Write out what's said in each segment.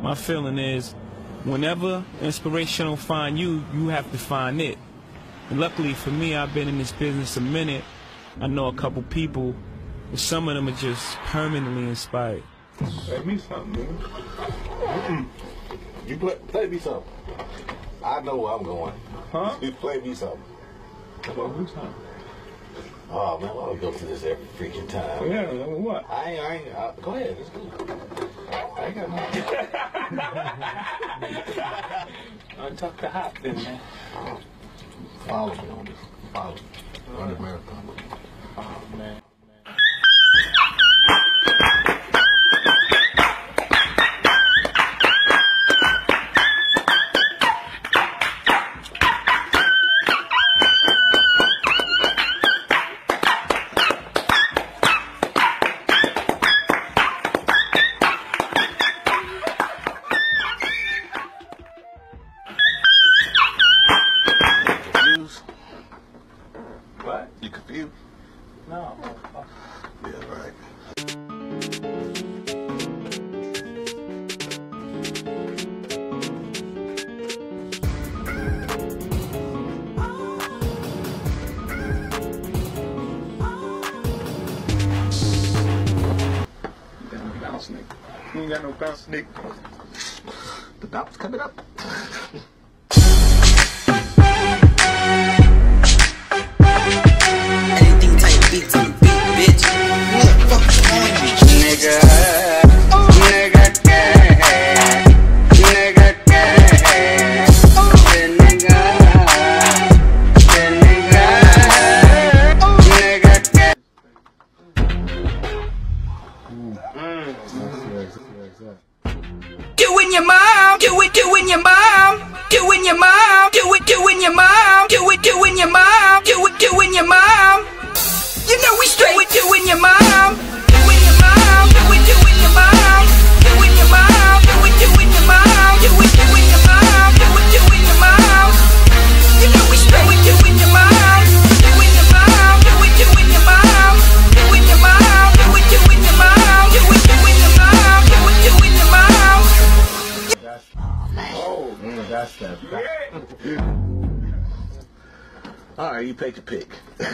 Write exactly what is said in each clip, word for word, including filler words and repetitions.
My feeling is, whenever inspiration don't find you, you have to find it. And luckily for me, I've been in this business a minute. I know a couple people, and some of them are just permanently inspired. Play me something, man. Mm-mm. You play, play me something. I know where I'm going. Huh? You play me something. Play me something. Oh man, why do we go through this every freaking time? Yeah, what? I ain't, I ain't, uh, go ahead, it's good. I ain't got nothing. I talk to Hop then, man. Follow me on this. Follow me. Run the marathon. Oh, man. What? You confused? No. Yeah, right. You got no bounce, nigga. You ain't got no bounce, nigga. The bounce coming up. Anything type beats on the beat, bitch. What the fuck is on you? Nigga, nigga, yeah. Nigga, yeah. Yeah, nigga. Yeah, nigga. Nigga, yeah. Doing your mom, do it, doing your mom, doing your mom, do it, doing your mom, do it, doing your mom, do it, doing your mom. You know we straight with doing your mom, doing your mom, do it, doing your mom, doing your mom, do it, doing your mom, do it, doing your mom, do it, doing your mom. You know we straight with doing your mom, doing your mom, do it, doing your mom, doing your mom, do it, doing your mom, do it, doing your mom, do it, doing your mom. Oh, man, that's that. All right, you take your pick.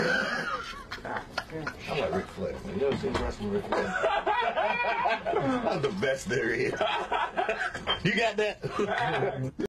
I'm like Ric Flair, man. You ever seen wrestling Ric Flair? I'm the best there is. You got that?